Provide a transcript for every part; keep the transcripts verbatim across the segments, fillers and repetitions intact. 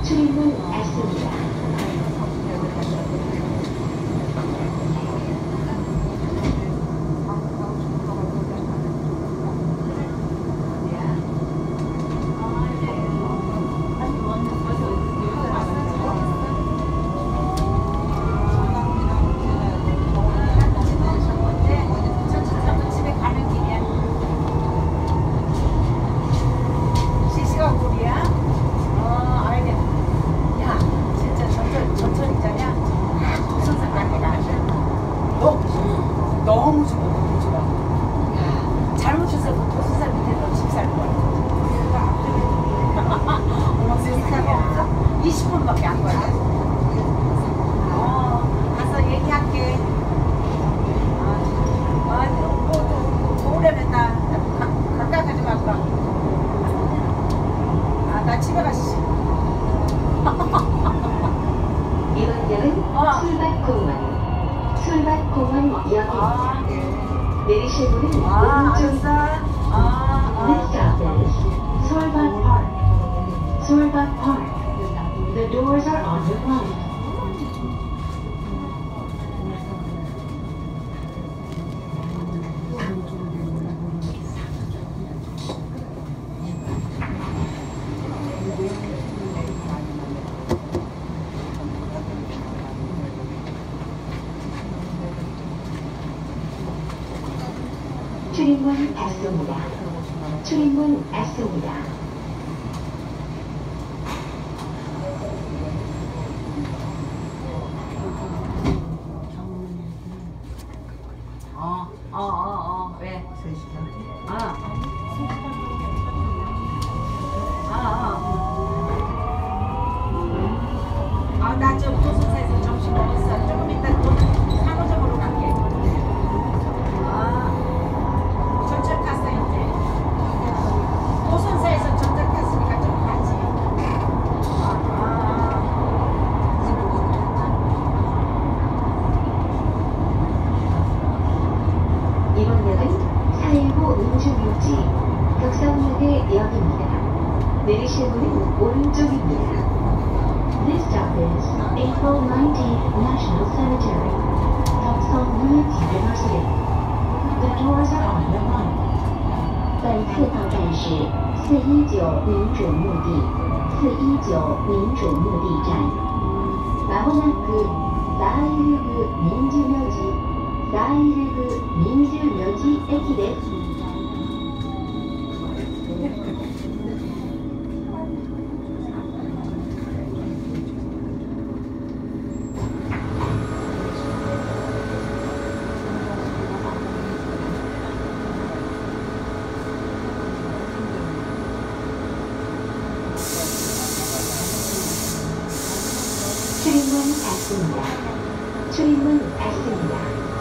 출입문 S입니다. 이십 분밖에 안 걸려. 어, 가서 얘기할게. 아, 아, 뭐, 또, 오래면 나, 가, 가까이 가지 말고. 아, 나 집에 가시. 이번 역은 어. 술밭공원, 술밭공원역입니다. 아, 네. 내리실 문은 아, 오른쪽입니다. 알았어. 아, This stop is Seoul Park. Seoul Park. The doors are on your right. 출입문 S입니다. 출입문 S입니다. 어, 어, 어, 어, 왜? 아, 아, 아, 아, 나 좀 도순사에서 점심 먹었어. 조금 이따 또 상호점으로 갈게. 아, 전철 탔어 이제. 도순사에서 전철 탔으니까 좀 가지. 아, 아. 이번 역은 사일구 민주묘지 격성역의 역입니다. 내리실 문은 오른쪽입니다. This stop is April nineteenth National Cemetery, 격성역 University. The doors are on your right. 本次到站是四一九民主墓地，四一九民主墓地站。まもなくサイルグ民主묘地、サイルグ民主묘地駅です。 출입문 닫습니다. 출입문 닫습니다.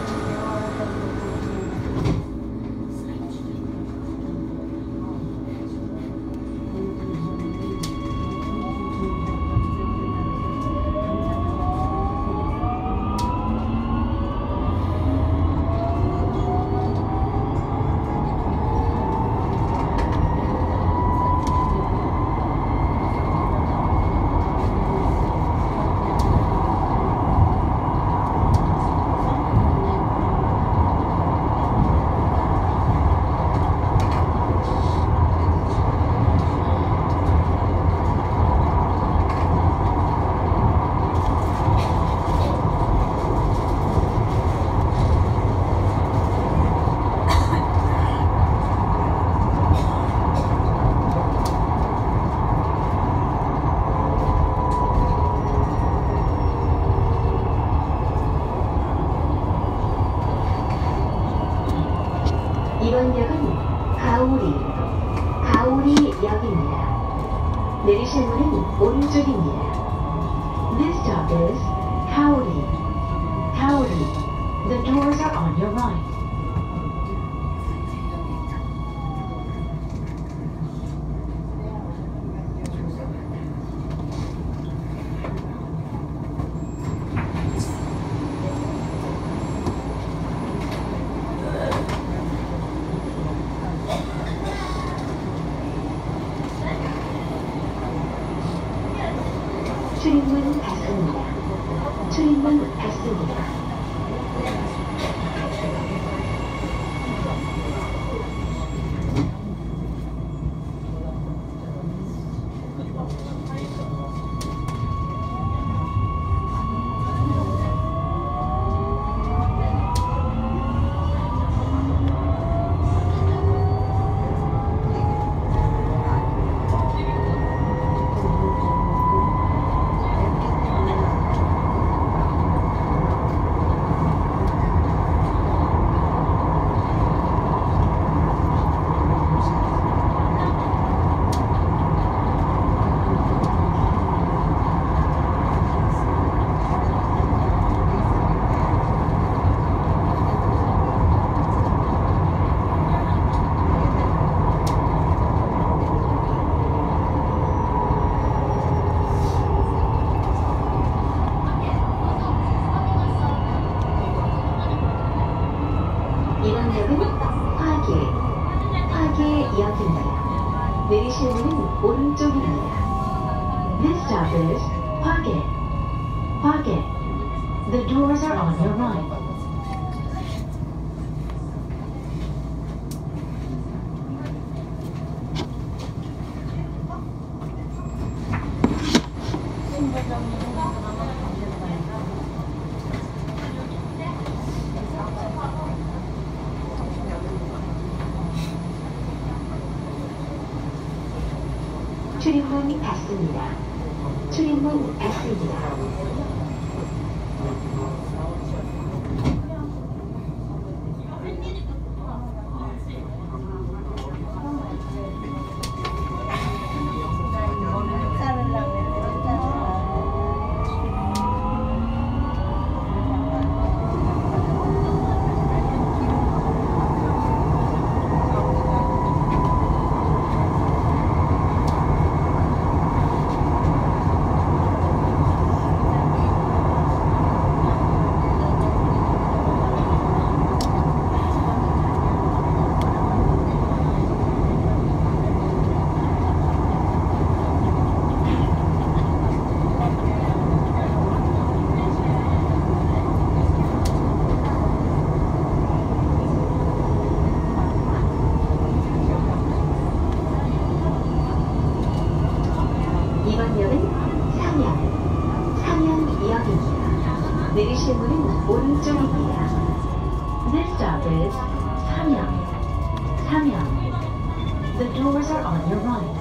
이번 역은 가오리, 가오리 역입니다. 내리실 문은 오른쪽입니다. This stop is Kaori, Kaori. The doors are on your right. 출입문 닫습니다. 출입문 닫습니다. 내리실 문은 오른쪽입니다. This stop is Hwage. Hwage. The doors are on your right. 출입문 닫습니다. 출입문 닫습니다. 내리실 문은 오른쪽입니다. This stop is 삼양. 삼양. The doors are on your right.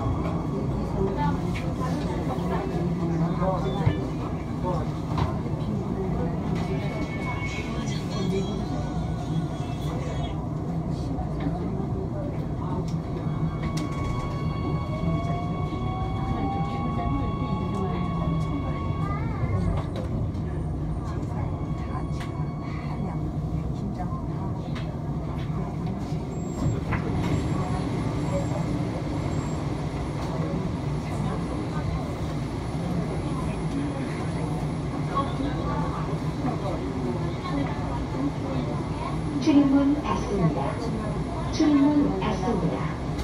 출입문 닫습니다. 출입문 닫습니다.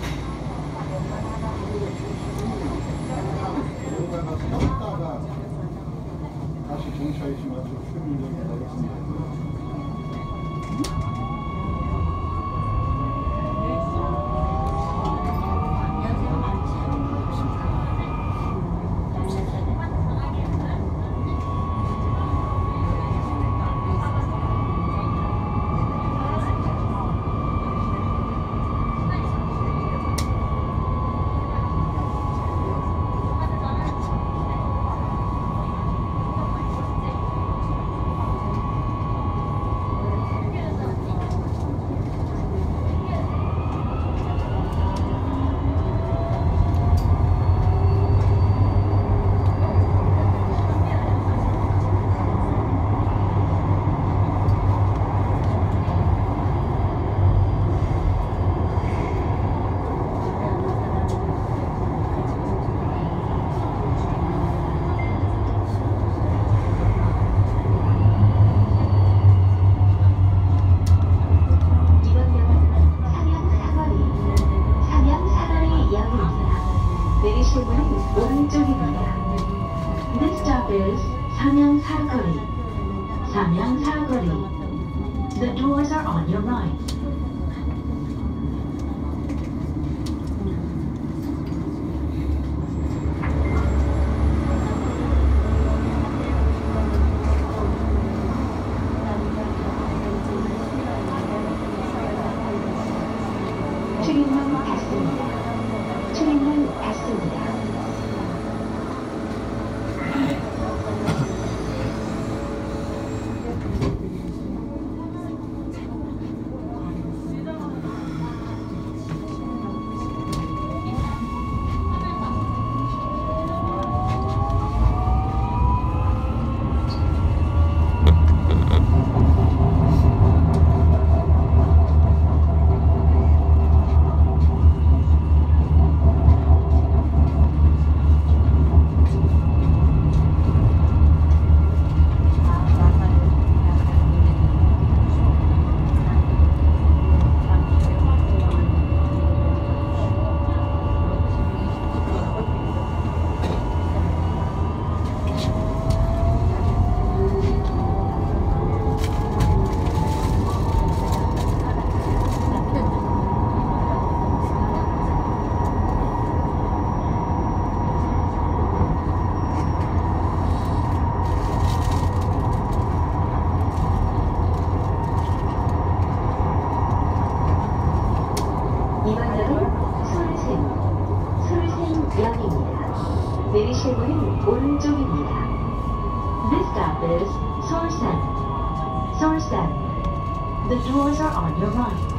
다시 정차해주시면 출입문을 나겠습니다. is 삼양사거리. 삼양사거리. The doors are on your right. 출입문 닫습니다. 출입문 닫습니다. 내리실 문은 오른쪽입니다. This stop is Seoul-san. Seoul-san. The doors are on your right.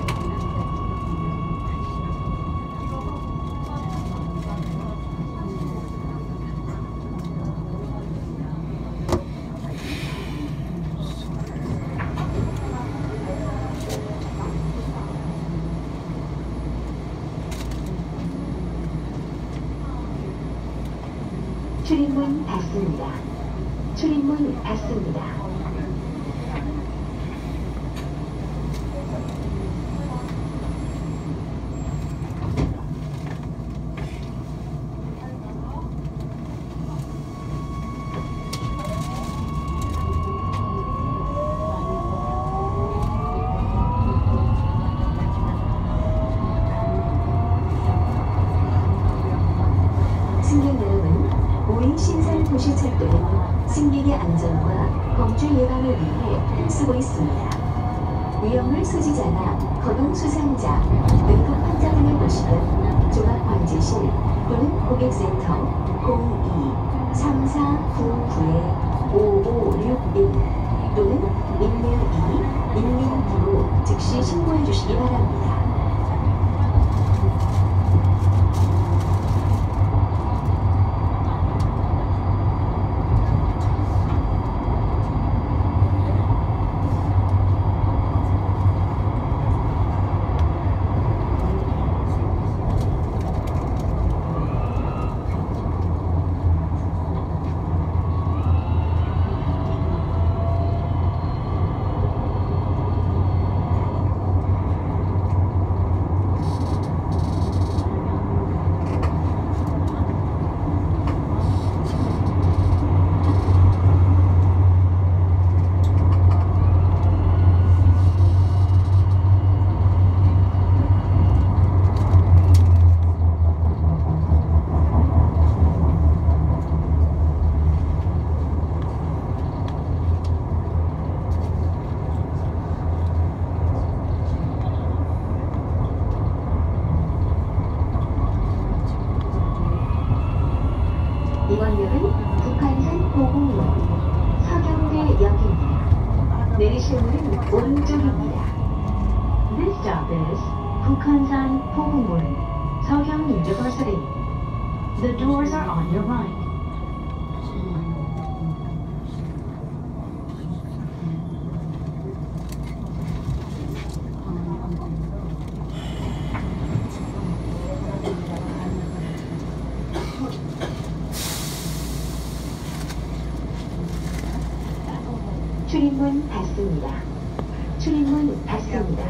출입문 닫습니다. 출입문 닫습니다. 승객 여러분, 우이신설 도시철도는 승객의 안전과 범죄 예방을 위해 힘쓰고 있습니다. 위험물 소지자나 거동 수상자, 응급 환자 등을 보시면 종합방지실 또는 고객센터 공이 삼사구구 오오육일 또는 일일이 일일구로 즉시 신고해 주시기 바랍니다. 이번 역은 북한산 고공역 서경대역입니다. 내리실 문은 오른쪽입니다. This stop is Bukhansan 고공문 서경 University. The doors are on your right. 출입문 닫습니다. 출입문 닫습니다.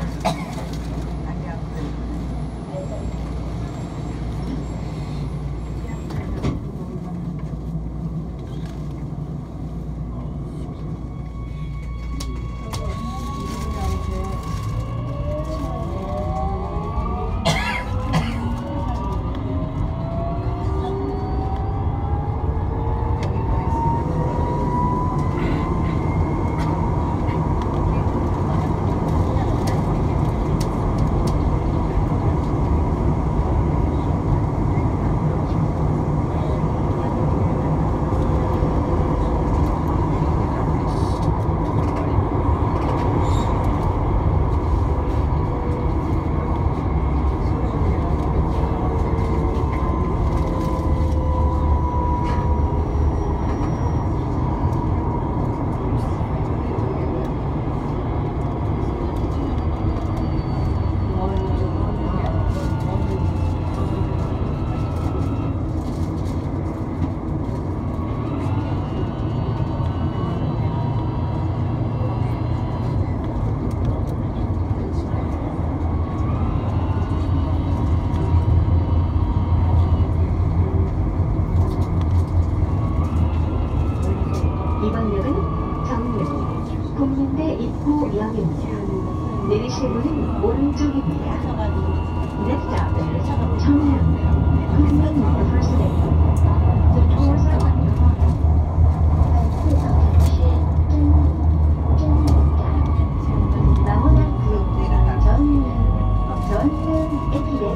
이번 역은 정릉, 국민대 입구역입니다. 내리실 문은 오른쪽입니다. Next stop is 정릉, 국민 University. The doors are on your right. 本次到站是真理真理站。まもなく전릉 전릉駅です。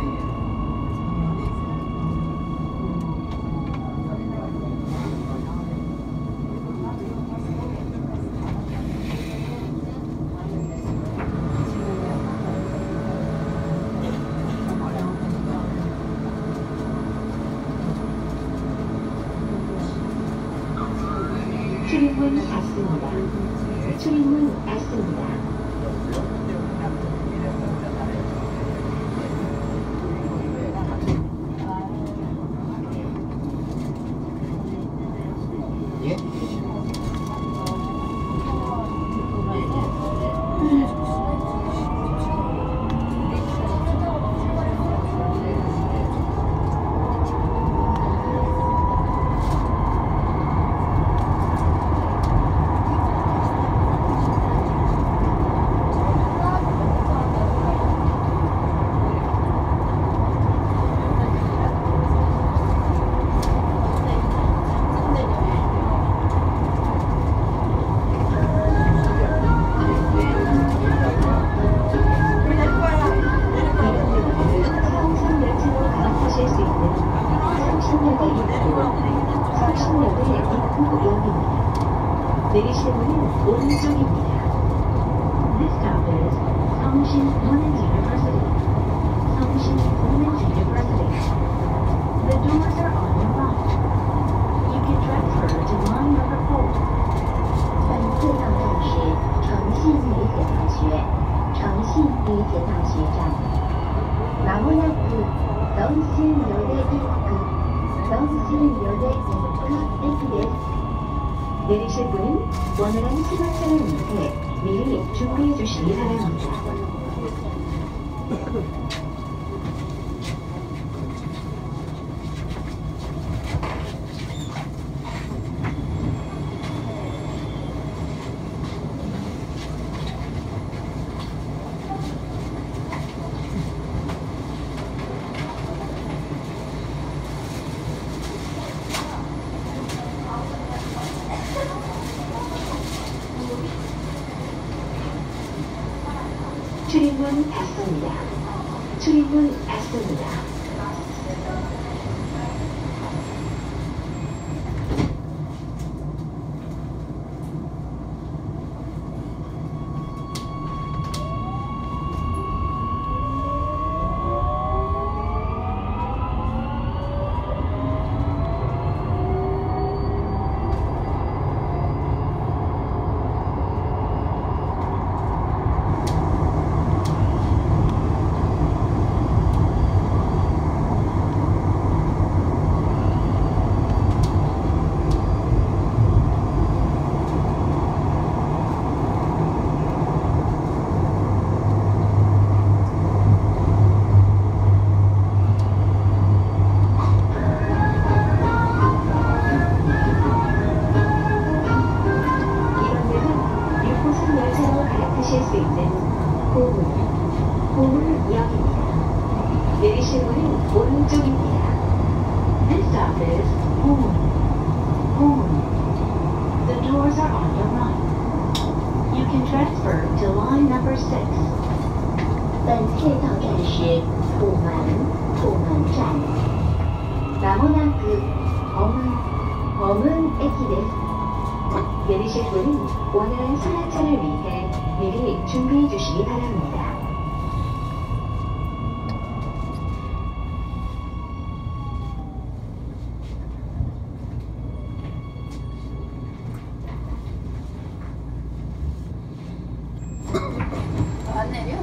출입문 닫습니다. 출입문 닫습니다. 예? 내리실 문은 오른쪽입니다. This stop is 성신 Women's University. 성신 Women's University. The doors are on your right. You can transfer to line number four. 本次到站是诚信女子大学，诚信女子大学站。まもなく성신여대 입구, 성신여대 입구駅です。 내리실 분은 원활한 승하차를 위해 미리 준비해 주시기 바랍니다. 출입문 닫습니다. 출입문 닫습니다. 내리실 문은 오른쪽입니다. This stop is home. Home. The doors are on your right. You can transfer to line number six. 本次到站是浦门浦门站。まもなく범은 범은駅です。 내리실 분은 원활한 승하차를 위해 미리 준비해 주시기 바랍니다. 안 내려?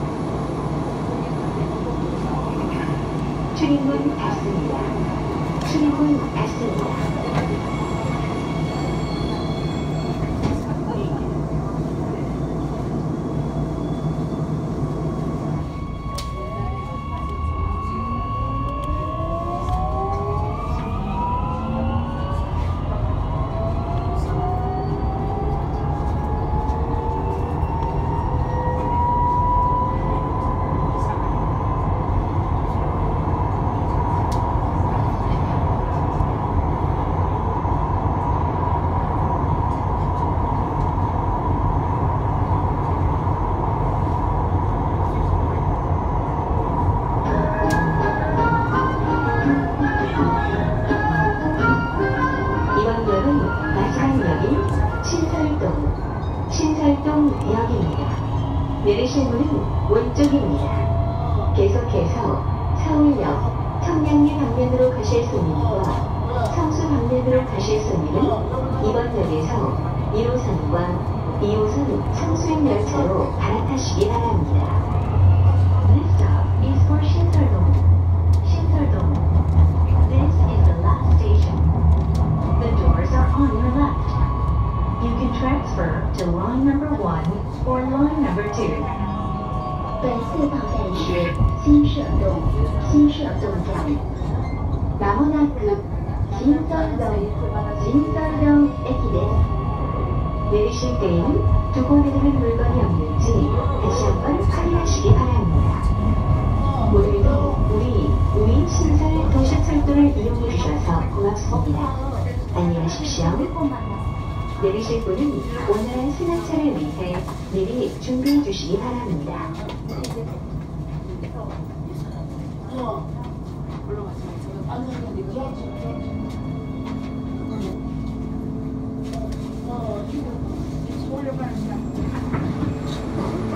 출입문 닫습니다. 출입문 S입니다. 신설동역입니다. 내리실 문은 왼쪽입니다. 계속해서 서울역, 청량리 방면으로 가실 손님과 성수 방면으로 가실 손님은 이번 역에서 일 호선과 이 호선 성수역 열차로 갈아타시기 바랍니다. This stop is for Sinseol-dong. Sinseol-dong. This is the last station. The doors are on your left. You can transfer to line number one or line number two. 本次到站是新社洞新社洞站。 마모나크 신설동 신설동駅です. 내리실 때에는 두고 내리는 물건이 없는지 다시 한번 확인하시기 바랍니다. 오늘도 우리 우이신설 도시철도를 이용해 주셔서 고맙습니다. 안녕하십시오. 내리실 분은 원활한 승하차를 위해 미리 준비해 주시기 바랍니다. 올려봐야